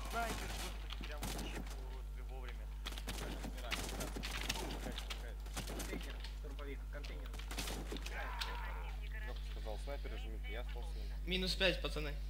снайпер, господи, прям вовремя. Контейнер, штурмовик, контейнер. Лёха сказал снайпер, жмите, я остался. -5, пацаны.